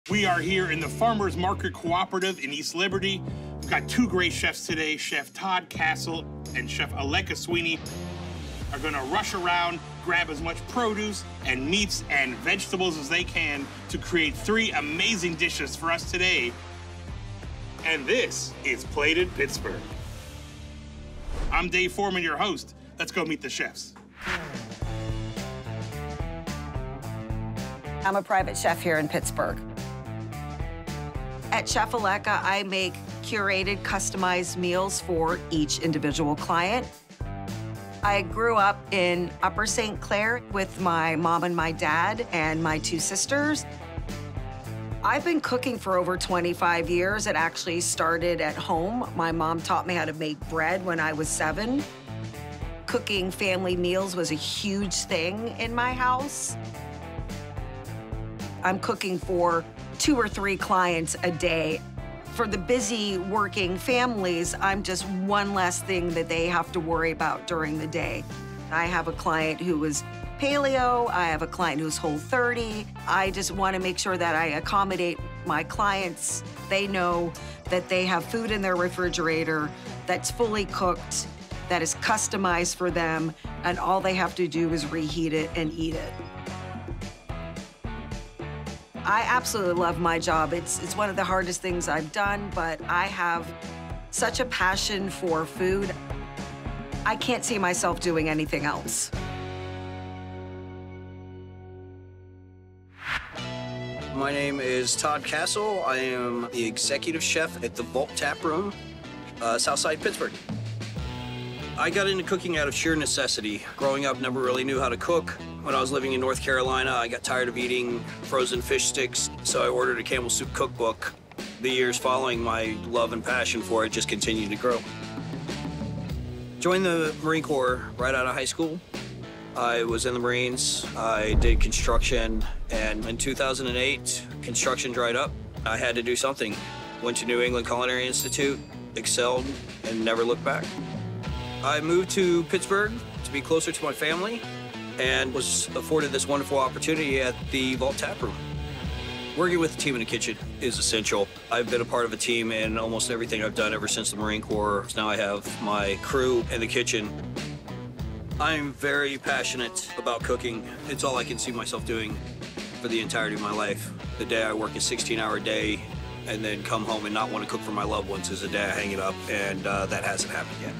We are here in the Farmers Market Cooperative in East Liberty. We've got two great chefs today. Chef Todd Cassell and Chef Alekka Sweeney are gonna rush around, grab as much produce and meats and vegetables as they can to create three amazing dishes for us today. And this is Plated Pittsburgh. I'm Dave Foreman, your host. Let's go meet the chefs. I'm a private chef here in Pittsburgh. At Chef Alekka, I make curated, customized meals for each individual client. I grew up in Upper St. Clair with my mom and my dad and my two sisters. I've been cooking for over 25 years. It actually started at home. My mom taught me how to make bread when I was 7. Cooking family meals was a huge thing in my house. I'm cooking for 2 or 3 clients a day. For the busy working families, I'm just one less thing that they have to worry about during the day. I have a client who is paleo, I have a client who's Whole30. I just want to make sure that I accommodate my clients. They know that they have food in their refrigerator that's fully cooked, that is customized for them, and all they have to do is reheat it and eat it. I absolutely love my job. It's one of the hardest things I've done, but I have such a passion for food. I can't see myself doing anything else. My name is Todd Cassell. I am the executive chef at the Vault Tap Room, Southside Pittsburgh. I got into cooking out of sheer necessity. Growing up, never really knew how to cook. When I was living in North Carolina, I got tired of eating frozen fish sticks, so I ordered a Campbell Soup cookbook. The years following, my love and passion for it just continued to grow. Joined the Marine Corps right out of high school. I was in the Marines, I did construction, and in 2008, construction dried up. I had to do something. Went to New England Culinary Institute, excelled, and never looked back. I moved to Pittsburgh to be closer to my family and was afforded this wonderful opportunity at the Vault Tap Room. Working with a team in the kitchen is essential. I've been a part of a team in almost everything I've done ever since the Marine Corps. Now I have my crew in the kitchen. I'm very passionate about cooking. It's all I can see myself doing for the entirety of my life. The day I work a 16-hour day and then come home and not want to cook for my loved ones is the day I hang it up, and that hasn't happened yet.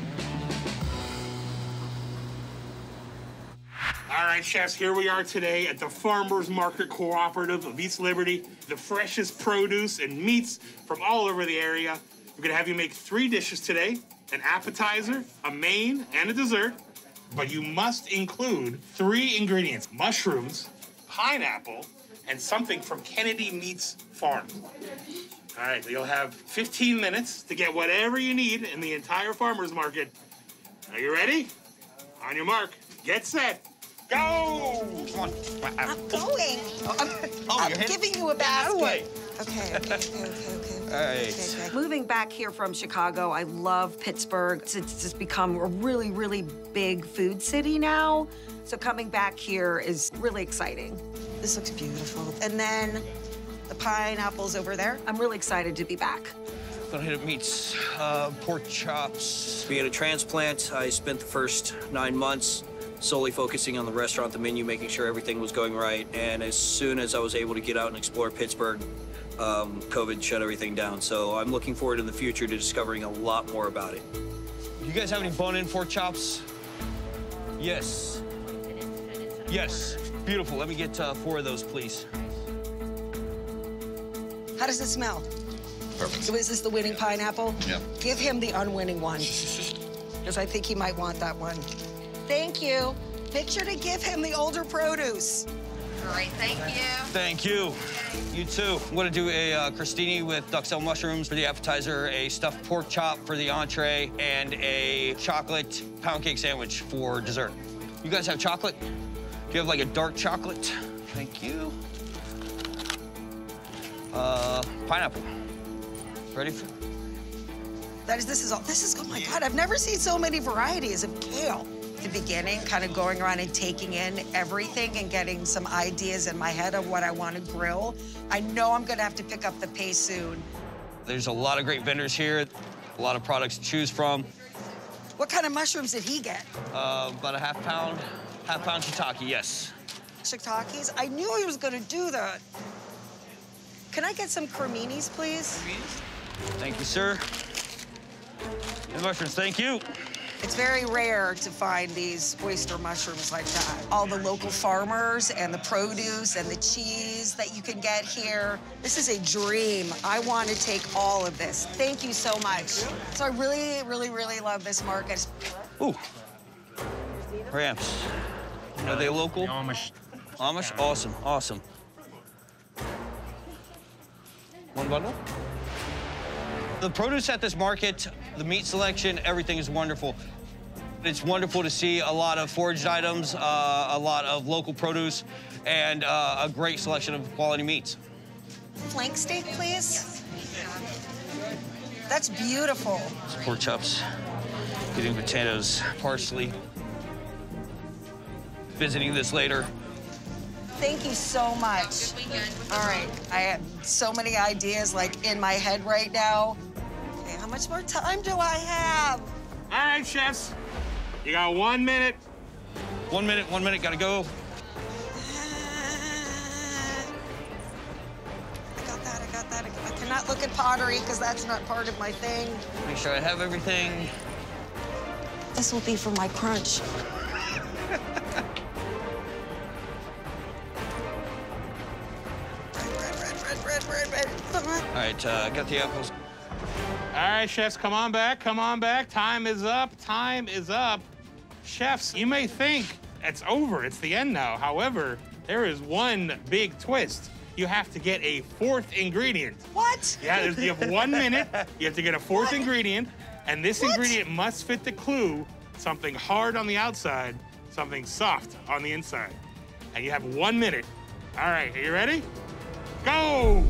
All right, chefs, here we are today at the Farmers Market Cooperative of East Liberty. The freshest produce and meats from all over the area. We're gonna have you make 3 dishes today: an appetizer, a main, and a dessert. But you must include 3 ingredients: mushrooms, pineapple, and something from Kennedy Meats Farm. All right, you'll have 15 minutes to get whatever you need in the entire farmer's market. Are you ready? On your mark, get set. Go! Come on. I'm going. I'm giving you a basket. Okay. All right. Okay. Moving back here from Chicago, I love Pittsburgh. It's just become a really, really big food city now. So coming back here is really exciting. This looks beautiful. And then the pineapple's over there. I'm really excited to be back. Gonna hit up meats, pork chops. Being a transplant, I spent the first 9 months solely focusing on the restaurant, the menu, making sure everything was going right. And as soon as I was able to get out and explore Pittsburgh, COVID shut everything down. So I'm looking forward in the future to discovering a lot more about it. You guys have any bone-in pork chops? Yes. Yes. Beautiful. Let me get 4 of those, please. How does it smell? Perfect. So is this the winning pineapple? Yeah. Give him the unwinning one, because I think he might want that one. Thank you. Make sure to give him the older produce. Great, thank you. Thank you. You too. I'm gonna do a crostini with duxelle mushrooms for the appetizer, a stuffed pork chop for the entree, and a chocolate pound cake sandwich for dessert. You guys have chocolate? Do you have like a dark chocolate? Thank you. Pineapple. Ready for? This is, oh my God, I've never seen so many varieties of kale. the beginning, kind of going around and taking in everything and getting some ideas in my head of what I want to grill. I know I'm gonna have to pick up the pace soon. There's a lot of great vendors here, a lot of products to choose from. What kind of mushrooms did he get? About a half pound shiitake, yes. Shiitakes? I knew he was gonna do that. Can I get some creminis, please? Thank you, sir. And mushrooms, thank you. It's very rare to find these oyster mushrooms like that. All the local farmers and the produce and the cheese that you can get here. This is a dream. I want to take all of this. Thank you so much. So I really, really, really love this market. Ooh. Ramps. Are they local? Amish. Amish? Awesome, awesome. One bundle? The produce at this market, the meat selection, everything is wonderful. It's wonderful to see a lot of foraged items, a lot of local produce, and a great selection of quality meats. Flank steak, please. That's beautiful. Some pork chops, getting potatoes, parsley. Visiting this later. Thank you so much. All right, I have so many ideas like in my head right now. Okay, how much more time do I have? All right, chefs. You got 1 minute. 1 minute, gotta go. I got that. I cannot look at pottery because that's not part of my thing. Make sure I have everything. This will be for my crunch. Red. All right, got the apples. All right, chefs, come on back. Time is up. Chefs, you may think it's over, it's the end now. However, there is one big twist. You have to get a fourth ingredient. What? Yeah, you have 1 minute. You have to get a fourth ingredient, and this ingredient must fit the clue: something hard on the outside, something soft on the inside. And you have 1 minute. All right, are you ready? Go!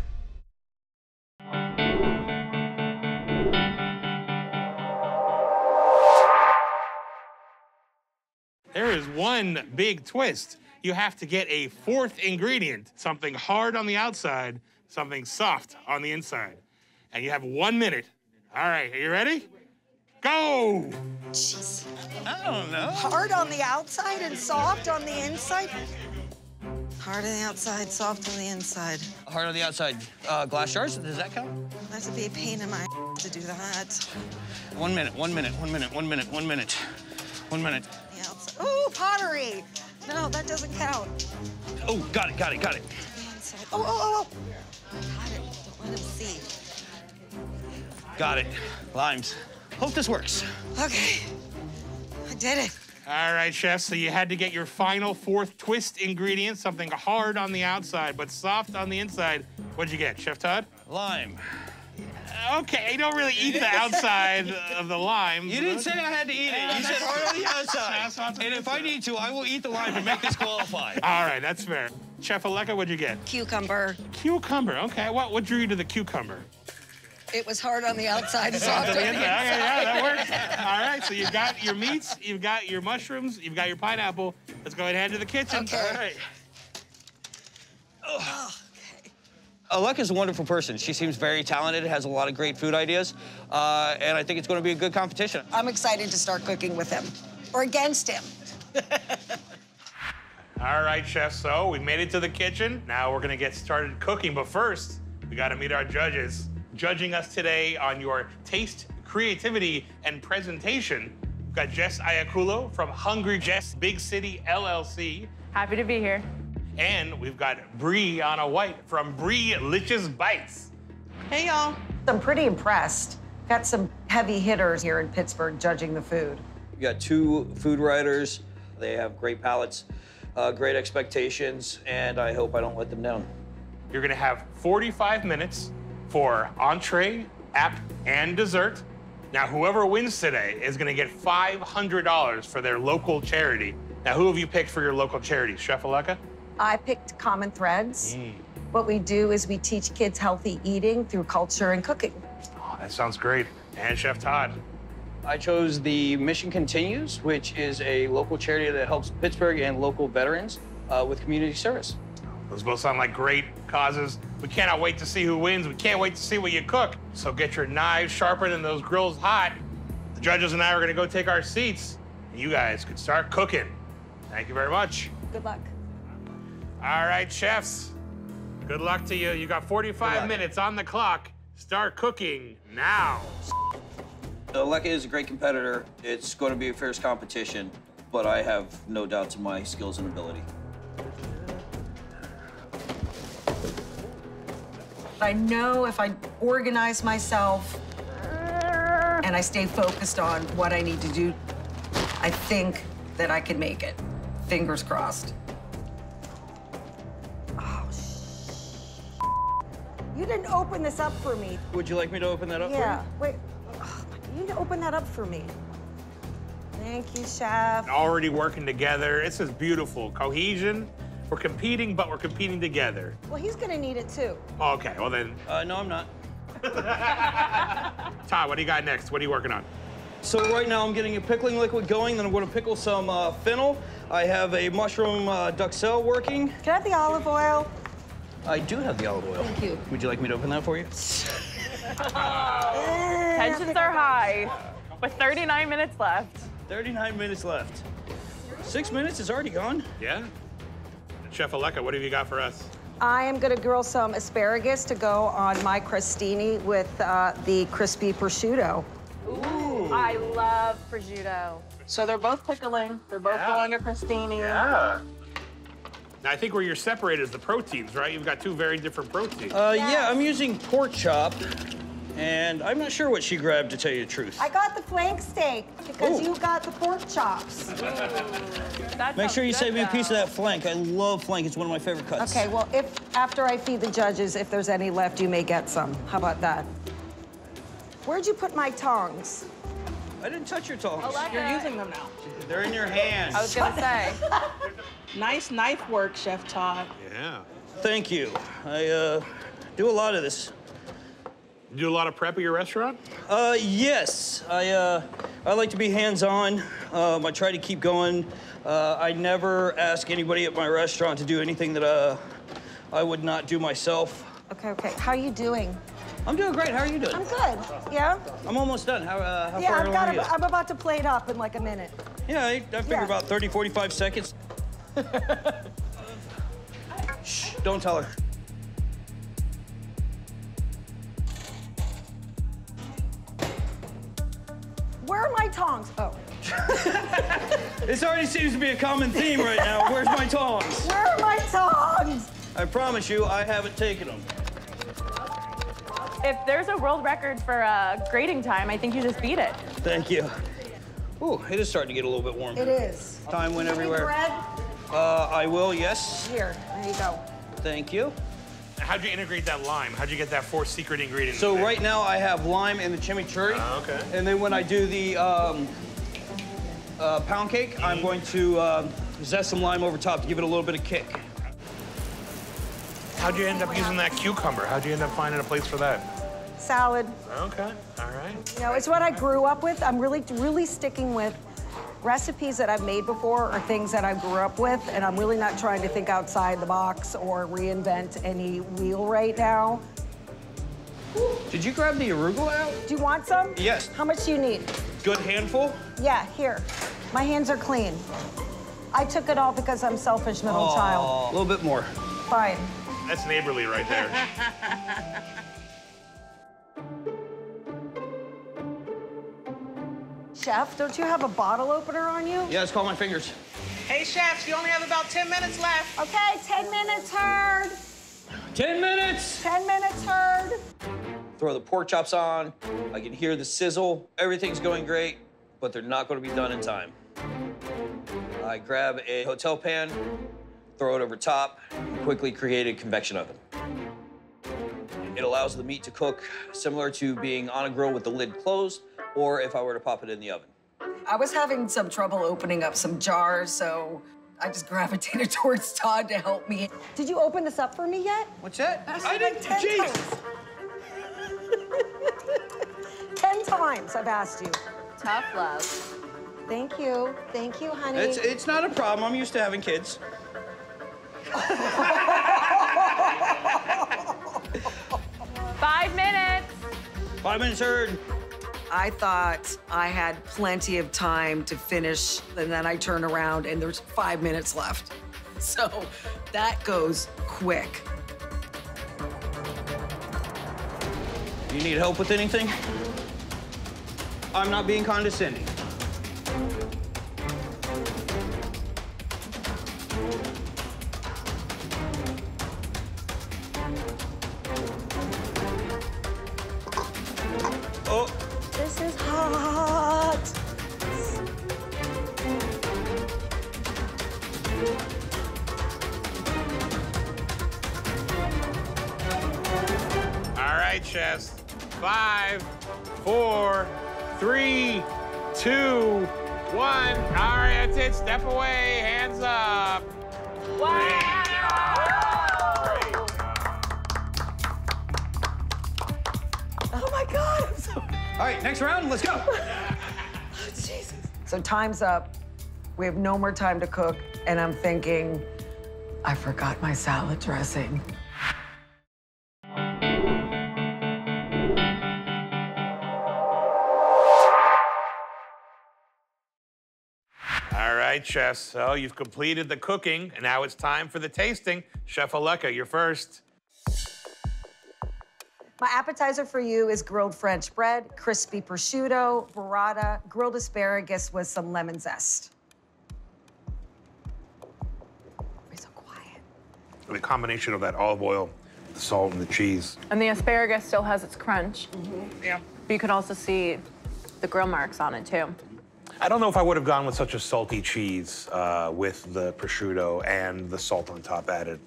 There is one big twist. You have to get a fourth ingredient, something hard on the outside, something soft on the inside. And you have 1 minute. All right, are you ready? Go! Jeez. I don't know. Hard on the outside and soft on the inside? Hard on the outside, soft on the inside. Hard on the outside. Glass jars, does that count? That would be a pain in my to do that. 1 minute. The outside. Oh, pottery! No, that doesn't count. Oh, got it. The inside. Oh. Got it. Don't let him see. Got it. Limes. Hope this works. Okay. I did it. All right, chefs, so you had to get your final fourth twist ingredient, something hard on the outside but soft on the inside. What'd you get, Chef Todd? Lime. Okay, you don't really eat the outside of the lime. You didn't say I had to eat it. You said hard on the outside. And if I need to, I will eat the lime to make this qualify. All right, that's fair. Chef Alekka, what'd you get? Cucumber. Cucumber, okay. What drew you to the cucumber? It was hard on the outside and soft on the inside. Yeah, that works. All right, so you've got your meats, you've got your mushrooms, you've got your pineapple. Let's go ahead and head to the kitchen. Okay. All right. Oh, okay. Alekka's a wonderful person. She seems very talented, has a lot of great food ideas, and I think it's going to be a good competition. I'm excited to start cooking with him, or against him. All right, chef, so we made it to the kitchen. Now we're gonna get started cooking, but first, we gotta meet our judges. Judging us today on your taste, creativity, and presentation, we've got Jess Iaculo from Hungry Jess Big City LLC. Happy to be here. And we've got Brianna White from Bree Lich's Bites. Hey, y'all. I'm pretty impressed. Got some heavy hitters here in Pittsburgh judging the food. We got two food writers. They have great palates, great expectations, and I hope I don't let them down. You're gonna have 45 minutes for entree, app, and dessert. Now, whoever wins today is gonna get $500 for their local charity. Now, who have you picked for your local charity? Chef Alekka? I picked Common Threads. What we do is we teach kids healthy eating through culture and cooking. Oh, that sounds great. And Chef Todd? I chose the Mission Continues, which is a local charity that helps Pittsburgh and local veterans with community service. Those both sound like great causes. We cannot wait to see who wins. We can't wait to see what you cook. So get your knives sharpened and those grills hot. The judges and I are gonna go take our seats, and you guys can start cooking. Thank you very much. Good luck. All right, chefs. Good luck to you. You got 45 minutes on the clock. Start cooking now. Alekka is a great competitor. It's going to be a fierce competition, but I have no doubts in my skills and ability. I know if I organize myself and I stay focused on what I need to do, I think that I can make it. Fingers crossed. You didn't open this up for me. Would you like me to open that up for you? Yeah, wait. Oh, you didn't open that up for me. Thank you, chef. Already working together. This is beautiful. Cohesion. We're competing, but we're competing together. Well, he's gonna need it too. Okay, well then. No, I'm not. Todd, what do you got next? What are you working on? So right now I'm getting a pickling liquid going, then I'm going to pickle some fennel. I have a mushroom duxelle working. Can I have the olive oil? I do have the olive oil. Thank you. Would you like me to open that for you? Tensions are high, with 39 minutes left. 39 minutes left. 6 minutes is already gone. Yeah? Chef Alekka, what have you got for us? I am gonna grill some asparagus to go on my crostini with the crispy prosciutto. Ooh, I love prosciutto. So they're both pickling. They're both going to crostini. Yeah. Now, I think where you're separated is the proteins, right? You've got two very different proteins. Yeah, I'm using pork chop, and I'm not sure what she grabbed, to tell you the truth. I got the flank steak because you got the pork chops. Make sure you save me a piece of that flank. I love flank. It's one of my favorite cuts. Okay, well, if after I feed the judges, if there's any left, you may get some. How about that? Where'd you put my tongs? I didn't touch your tongs. Alekka. You're using them now. They're in your hands. I was gonna say. Nice knife work, Chef Todd. Yeah. Thank you. I do a lot of this. You do a lot of prep at your restaurant? Yes. I like to be hands-on. I try to keep going. I never ask anybody at my restaurant to do anything that I would not do myself. Okay, okay. How are you doing? I'm doing great. How are you doing? I'm good. Yeah? I'm almost done. How Yeah, far along are you? I'm about to plate up in like a minute. Yeah, I figure about 30, 45 seconds. Shh, don't tell her. Where are my tongs? Oh. This already seems to be a common theme right now. Where's my tongs? Where are my tongs? I promise you, I haven't taken them. If there's a world record for grating time, I think you just beat it. Thank you. Ooh, it is starting to get a little bit warm. It is. Time went Do you need everywhere. bread? I will, yes. Here, there you go. Thank you. How'd you integrate that lime? How'd you get that fourth secret ingredient? So in there? right now I have lime and the chimichurri. Okay. And then when I do the pound cake, I'm going to zest some lime over top to give it a little bit of kick. How'd you end up using that cucumber? How'd you end up finding a place for that? Salad. Okay, all right. You know, it's what I grew up with. I'm really sticking with recipes that I've made before or things that I grew up with, and I'm really not trying to think outside the box or reinvent any wheel right now. Did you grab the arugula out? Do you want some? Yes. How much do you need? Good handful? Yeah, here. My hands are clean. I took it all because I'm selfish middle child. A little bit more. Fine. That's neighborly right there. Chef, don't you have a bottle opener on you? Yeah, it's called my fingers. Hey, chefs, you only have about 10 minutes left. Okay, 10 minutes, herd. 10 minutes! 10 minutes, herd. Throw the pork chops on. I can hear the sizzle. Everything's going great, but they're not going to be done in time. I grab a hotel pan, throw it over top, and quickly create a convection oven. It allows the meat to cook similar to being on a grill with the lid closed, or if I were to pop it in the oven. I was having some trouble opening up some jars, so I just gravitated towards Todd to help me. Did you open this up for me yet? What's that? I did 10 times. 10 times I've asked you. Tough love. Thank you. Thank you, honey. It's not a problem. I'm used to having kids. 5 minutes. 5 minutes heard. I thought I had plenty of time to finish, and then I turn around and there's 5 minutes left. So that goes quick. You need help with anything? I'm not being condescending. Oh. This is hot. All right, chefs. 5, 4, 3, 2, 1. All right, that's it. Step away. Hands up. Wow. Oh my God, I'm so... All right, next round, let's go. Jesus. So time's up. We have no more time to cook, and I'm thinking, I forgot my salad dressing. All right, chefs. So you've completed the cooking, and now it's time for the tasting. Chef Alekka, you're first. My appetizer for you is grilled French bread, crispy prosciutto, burrata, grilled asparagus with some lemon zest. Be so quiet. The combination of that olive oil, the salt, and the cheese. And the asparagus still has its crunch. Yeah. But you can also see the grill marks on it, too. I don't know if I would have gone with such a salty cheese with the prosciutto and the salt on top added.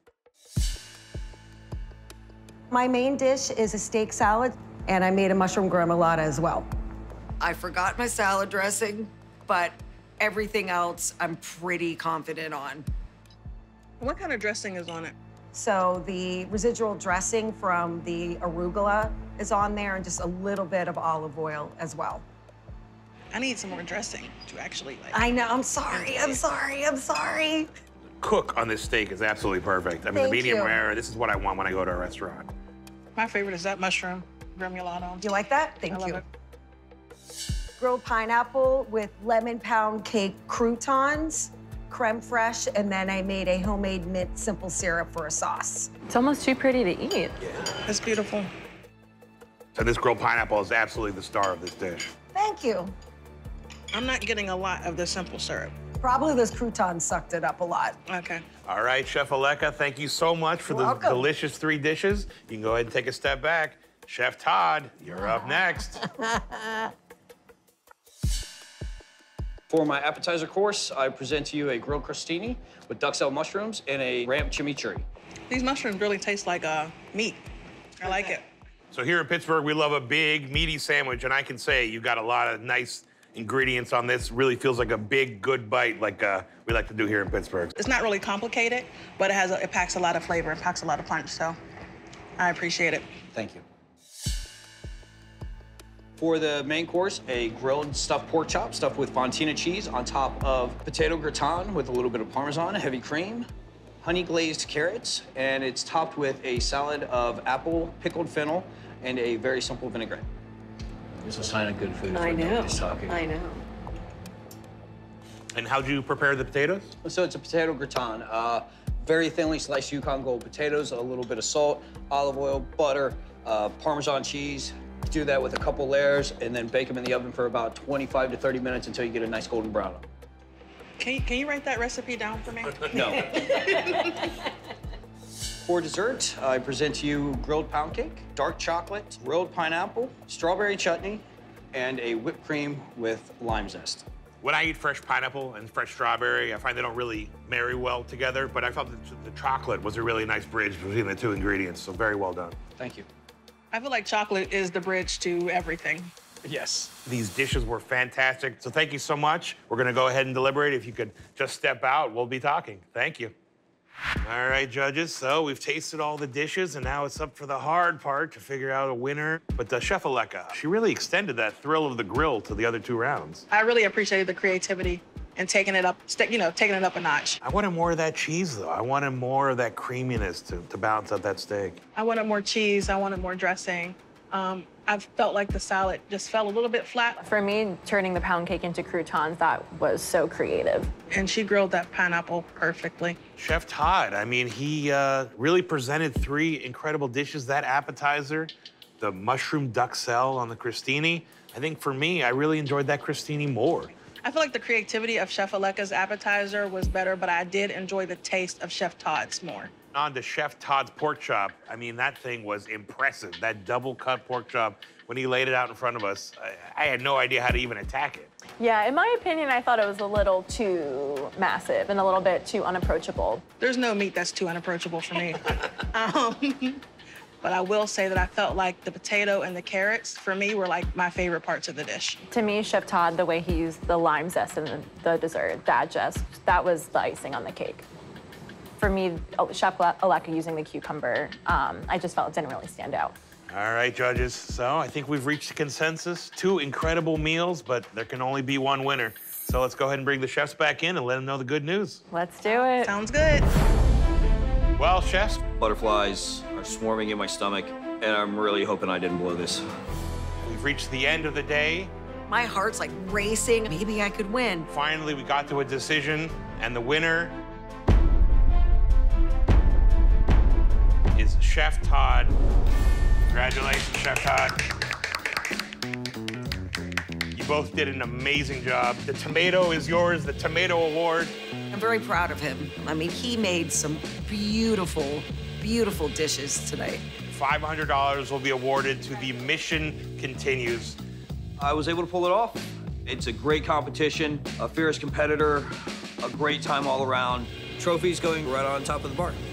My main dish is a steak salad, and I made a mushroom gremolata as well. I forgot my salad dressing, but everything else I'm pretty confident on. What kind of dressing is on it? So the residual dressing from the arugula is on there, and just a little bit of olive oil as well. I need some more dressing to actually like. I know, I'm sorry, I'm sorry, I'm sorry. Cook on this steak is absolutely perfect. I mean, Thank the medium you. rare, this is what I want when I go to a restaurant. My favorite is that mushroom gremolata. You like that? I Thank love you. it. Grilled pineapple with lemon pound cake croutons, creme fraiche, and then I made a homemade mint simple syrup for a sauce. It's almost too pretty to eat. It's beautiful. So this grilled pineapple is absolutely the star of this dish. Thank you. I'm not getting a lot of the simple syrup. Probably those croutons sucked it up a lot. Okay. All right, Chef Alekka, thank you so much for the Welcome. delicious 3 dishes. You can go ahead and take a step back. Chef Todd, you're up next. For my appetizer course, I present to you a grilled crostini with duxelle mushrooms and a ramp chimichurri. These mushrooms really taste like meat. I like it. So here in Pittsburgh, we love a big, meaty sandwich, and I can say you got a lot of nice ingredients on this. Really feels like a big, good bite like we like to do here in Pittsburgh. It's not really complicated, but it packs a lot of flavor. It packs a lot of punch, so I appreciate it. Thank you. For the main course, a grilled stuffed pork chop stuffed with fontina cheese on top of potato gratin with a little bit of Parmesan, heavy cream, honey glazed carrots, and it's topped with a salad of apple, pickled fennel, and a very simple vinaigrette. It's a sign of good food. I know. Just talking. I know. And how'd you prepare the potatoes? So it's a potato gratin. Very thinly sliced Yukon Gold potatoes, a little bit of salt, olive oil, butter, Parmesan cheese. Do that with a couple layers and then bake them in the oven for about 25 to 30 minutes until you get a nice golden brown. Can you write that recipe down for me? No. For dessert, I present to you grilled pound cake, dark chocolate, grilled pineapple, strawberry chutney, and a whipped cream with lime zest. When I eat fresh pineapple and fresh strawberry, I find they don't really marry well together, but I felt that the chocolate was a really nice bridge between the 2 ingredients, so very well done. Thank you. I feel like chocolate is the bridge to everything. Yes. These dishes were fantastic, so thank you so much. We're gonna go ahead and deliberate. If you could just step out, we'll be talking. Thank you. All right, judges, so we've tasted all the dishes, and now it's up for the hard part to figure out a winner. But Chef Alekka, she really extended that thrill of the grill to the other 2 rounds. I really appreciated the creativity and taking it up, taking it up a notch. I wanted more of that cheese, though. I wanted more of that creaminess to balance out that steak. I wanted more cheese. I wanted more dressing. I felt like the salad just fell a little bit flat. For me, turning the pound cake into croutons, that was so creative. And she grilled that pineapple perfectly. Chef Todd, I mean, he really presented 3 incredible dishes. That appetizer, the mushroom duxelle on the crostini. I think for me, I really enjoyed that crostini more. I feel like the creativity of Chef Alekka's appetizer was better, but I did enjoy the taste of Chef Todd's more. On to Chef Todd's pork chop. I mean, that thing was impressive. That double-cut pork chop, when he laid it out in front of us, I had no idea how to even attack it. Yeah, in my opinion, I thought it was a little too massive and a little bit too unapproachable. There's no meat that's too unapproachable for me. But I will say that I felt like the potato and the carrots, for me, were like my favorite parts of the dish. To me, Chef Todd, the way he used the lime zest in the dessert, that was the icing on the cake. For me, Chef Alekka using the cucumber, I just felt it didn't really stand out. All right, judges. So I think we've reached a consensus. 2 incredible meals, but there can only be 1 winner. So let's go ahead and bring the chefs back in and let them know the good news. Let's do it. Sounds good. Well, chefs. Butterflies are swarming in my stomach, and I'm really hoping I didn't blow this. We've reached the end of the day. My heart's like racing. Maybe I could win. Finally, we got to a decision, and the winner is Chef Todd. Congratulations, Chef Todd. You both did an amazing job. The tomato is yours, the tomato award. I'm very proud of him. I mean, he made some beautiful, beautiful dishes tonight. $500 will be awarded to the Mission Continues. I was able to pull it off. It's a great competition, a fierce competitor, a great time all around. Trophies going right on top of the bar.